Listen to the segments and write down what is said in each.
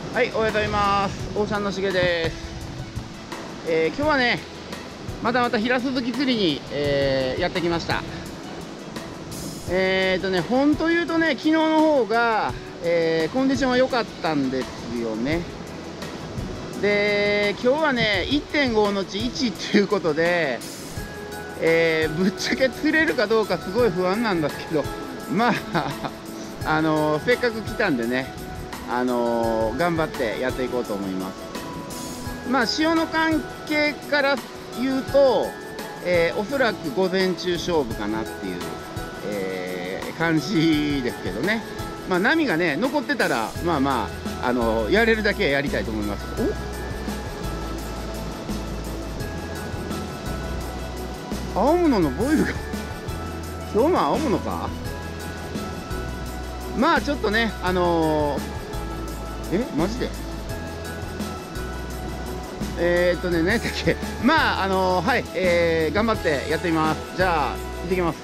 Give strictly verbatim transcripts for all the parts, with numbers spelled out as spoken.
はい、おはようございます。オーシャンのしげです。えー、今日はね、またまた平鈴木釣りに、えー、やってきました。えーとね、本当言うとね、昨日の方が、えー、コンディションは良かったんですよね。で、今日はね、いってんご のうちいちっていうことで、えー、ぶっちゃけ釣れるかどうかすごい不安なんですけど、まあ、あのー、せっかく来たんでね、あのー、頑張ってやっていこうと思います。まあ潮の関係から言うと、えー、おそらく午前中勝負かなっていう、えー、感じですけどね。まあ波がね残ってたらまあまあ、あのー、やれるだけやりたいと思います。お青物のボイルが今日も青物か。まあちょっとねあのーえマジでえー、っとね何やったっけ。まああのー、はい、えー、頑張ってやってみます。じゃあ行ってきます。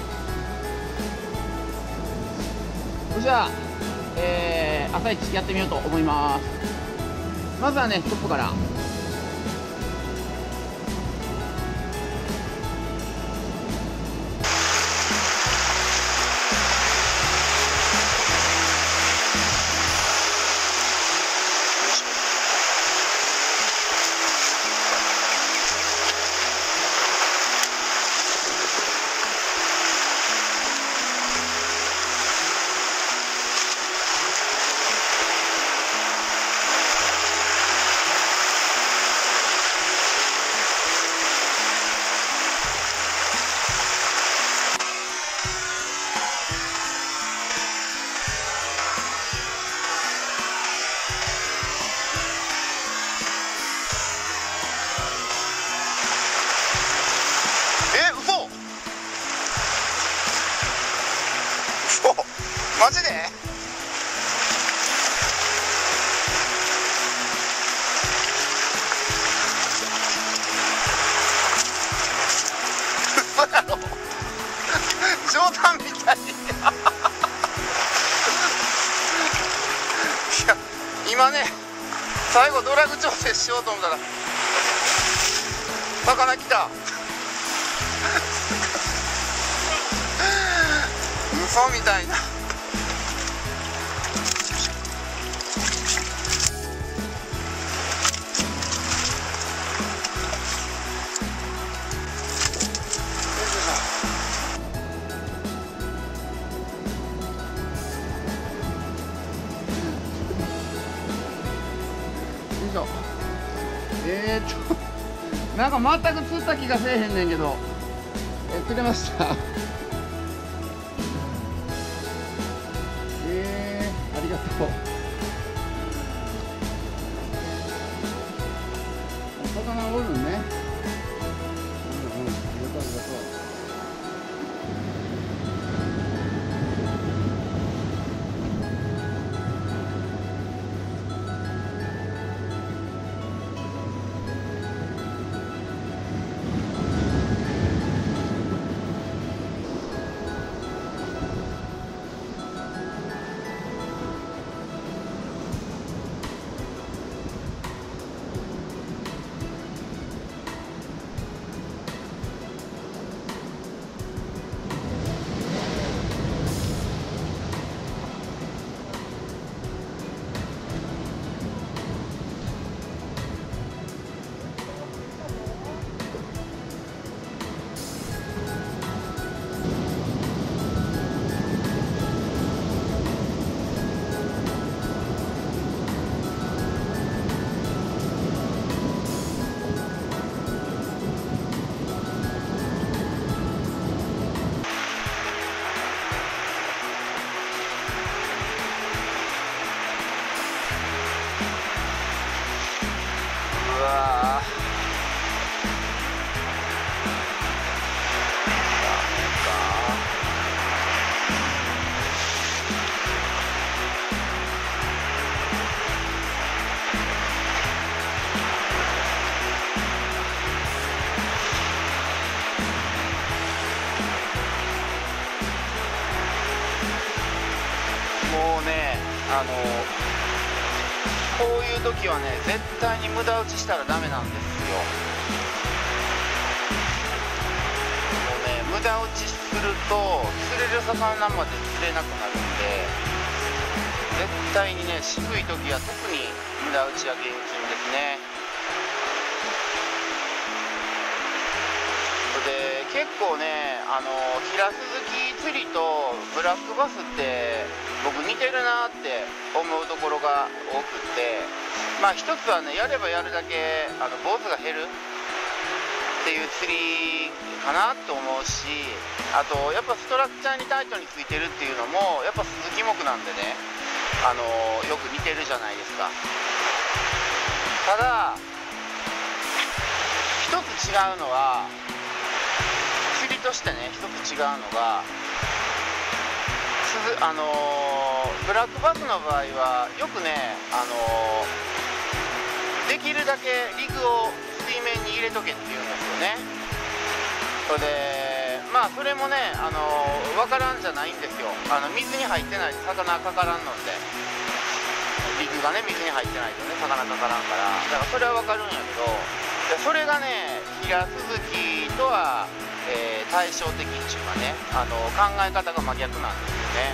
それじゃあ、えー、朝一やってみようと思います。まずはねトップから。マジで嘘だろ冗談みたいいや今ね最後ドラグ調整しようと思ったら魚来た嘘みたいな。えーちょなんか全く釣った気がせえへんねんけど、え釣れましたえー、ありがとう。魚おるね。うんうん、ありがとうありがとう。もうね、あのこういう時はね絶対に無駄打ちしたらダメなんですよ。もうね無駄打ちすると釣れる魚まで釣れなくなるんで、絶対にね渋い時は特に無駄打ちは厳禁ですね。で結構ねあのヒラスズキ釣りとブラックバスって僕似てるなって思うところが多くって、まあ一つはねやればやるだけあの坊主が減るっていう釣りかなと思うし、あとやっぱストラクチャーにタイトについてるっていうのもやっぱスズキ目なんでね、あのよく似てるじゃないですか。ただ一つ違うのは、釣りとしてね一つ違うのが、あのー、ブラックバスの場合はよくね、あのー、できるだけリグを水面に入れとけって言うんですよね。それでまあそれもね、あのー、分からんじゃないんですよ。あの水に入ってないと魚かからんので、リグがね水に入ってないとね魚かからんから、だからそれは分かるんやけど、それがねヒラスズキとはえー、対照的っていうかね、あの考え方が真逆なんですよね。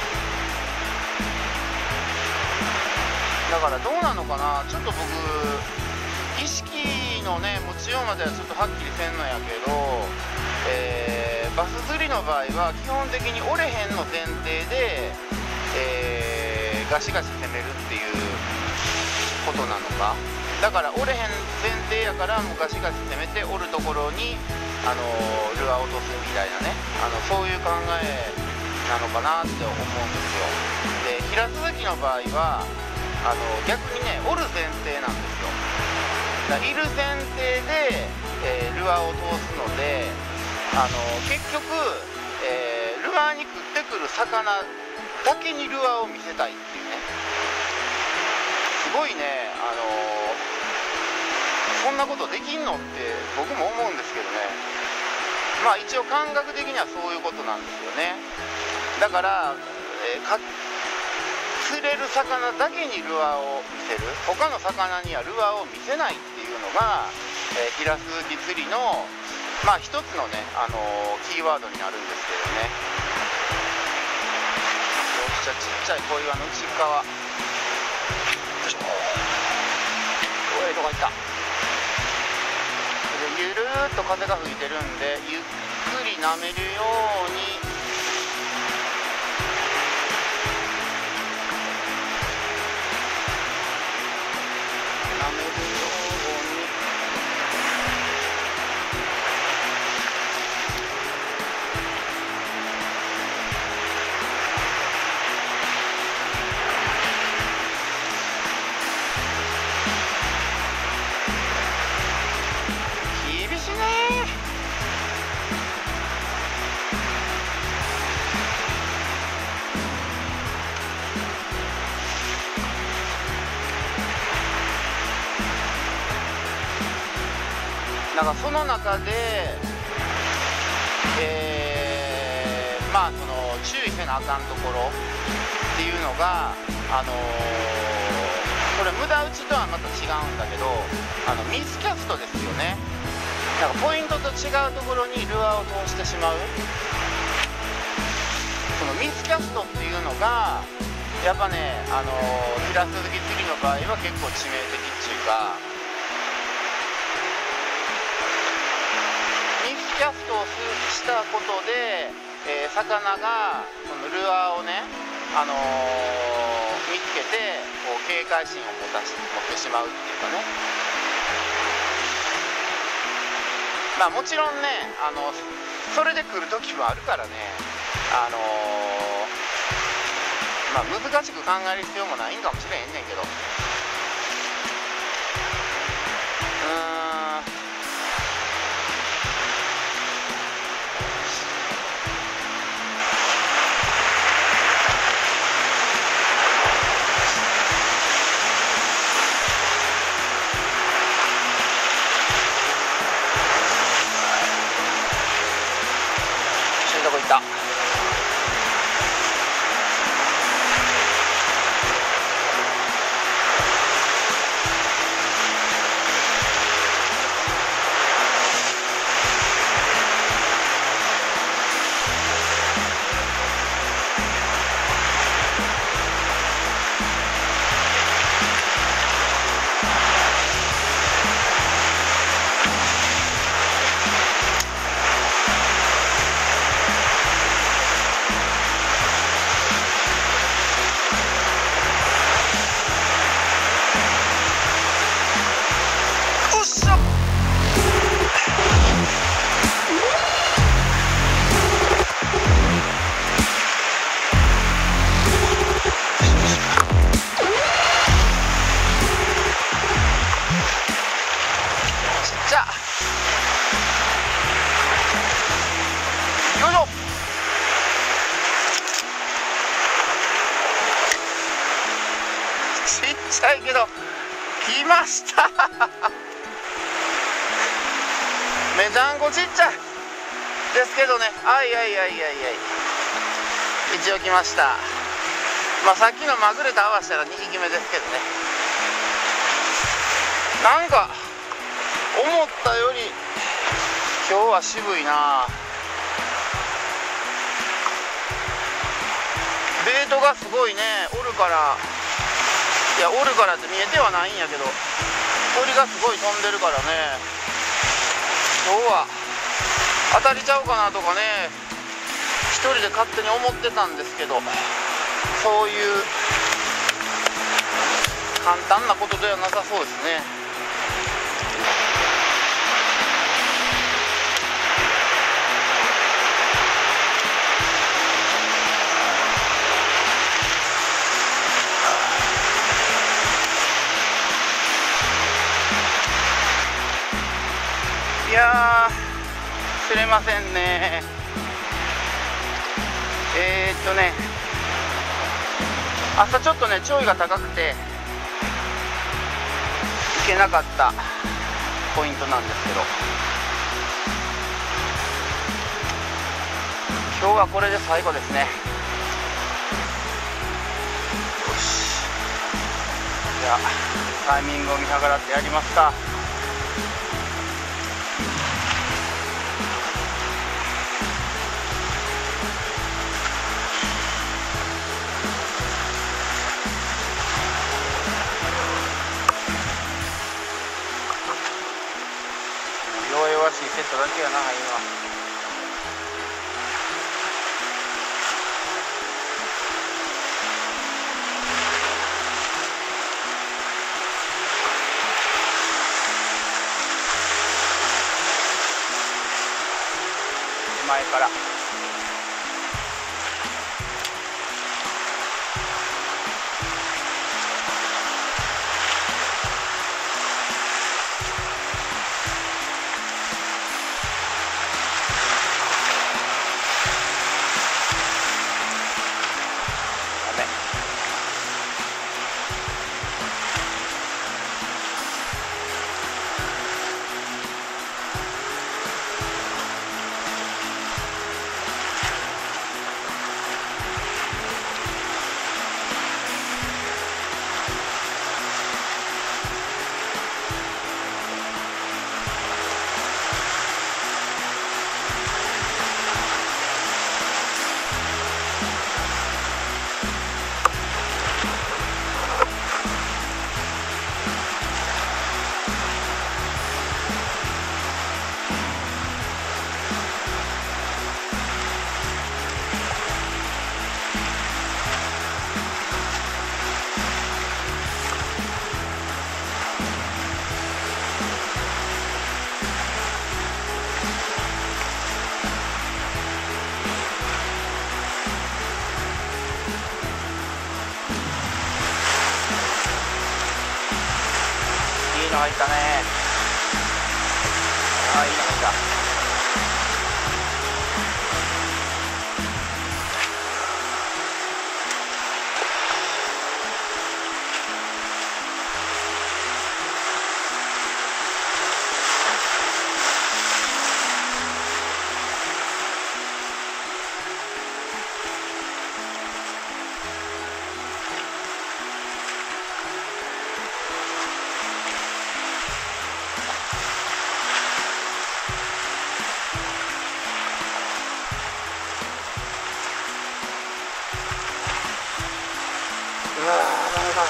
だからどうなのかな、ちょっと僕意識のね持ちようまではちょっとはっきりせんのやけど、えー、バス釣りの場合は基本的に折れへんの前提で、えー、ガシガシ攻めるっていうことなのか。だから折れへん前提やからもうガシガシ攻めて折るところにあのルアーを落とすみたいなね、あのそういう考えなのかなって思うんですよ。でヒラスズキの場合はあの逆にね折る前提なんですよ。だからいる前提で、えー、ルアーを通すので、あの結局、えー、ルアーに食ってくる魚だけにルアーを見せたいっていうね、すごいね、あのそんなことできんのって僕も思うんですけどね。まあ一応感覚的にはそういうことなんですよね。だから、えー、か釣れる魚だけにルアーを見せる、他の魚にはルアーを見せないっていうのが、えー、ヒラスズキ釣りのまあ一つのね、あのー、キーワードになるんですけどね。よっしゃ、ちっちゃい小岩の内側、よいしょ、おい、どこ行った。ゆるーっと風が吹いてるんでゆっくり舐めるように舐めるようになんかその中で、えー、まあその注意せなあかんところっていうのが、あのー、これ無駄打ちとはまた違うんだけど、あのミスキャストですよね。なんかポイントと違うところにルアーを通してしまう、そのミスキャストっていうのがやっぱね、あのー、ヒラスズキ釣りの場合は結構致命的っていうか、キャストをしたことで、えー、魚がそのルアーをね、あのー、見つけてこう警戒心を持たし持ってしまうっていうかね。まあもちろんね、あのそれで来る時もあるからね、あのー、まあ難しく考える必要もないんかもしれへんねんけど、うーんちっちゃいけど来ましためちゃんこちっちゃいですけどね、あいあいあいあいあい、一応来ました。まあさっきのまぐれと合わせたらにひきめですけどね。なんか思ったより今日は渋いな。ベイトがすごいね、おるから、いやおるからって見えてはないんやけど、鳥がすごい飛んでるからね、今日は当たりちゃうかなとかね、一人で勝手に思ってたんですけど、そういう簡単なことではなさそうですね。いやー、釣れませんね。えー、っとね朝ちょっとね潮位が高くて行けなかったポイントなんですけど、今日はこれで最後ですね。よし、じゃあタイミングを見計らってやりますか。弱々しいセットだけやな今。前から入ったね。ああ、いいの入った。うわー、ダメだ。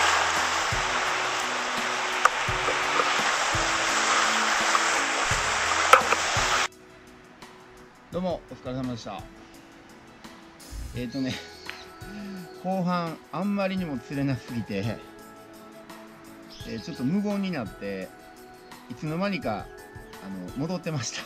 どうもお疲れ様でした。えっ、ー、とね後半あんまりにも釣れなすぎて、えー、ちょっと無言になっていつの間にかあの戻ってました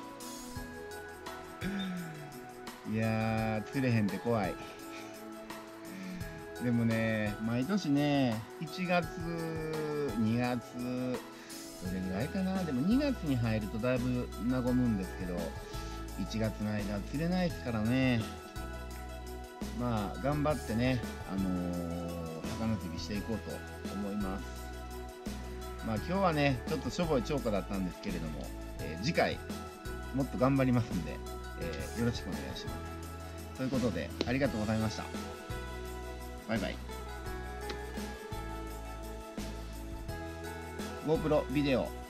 いやー、釣れへんって怖い。でもね、毎年ね、いちがつ、にがつ、どれぐらいかな、でもにがつに入るとだいぶ和むんですけど、いちがつの間釣れないですからね。まあ頑張ってね、あのー、 魚釣りしていこうと思います。まあ今日はねちょっとしょぼい釣果だったんですけれども、えー、次回もっと頑張りますんで、えー、よろしくお願いします。ということでありがとうございました。バイバイ。 GoPro ビデオ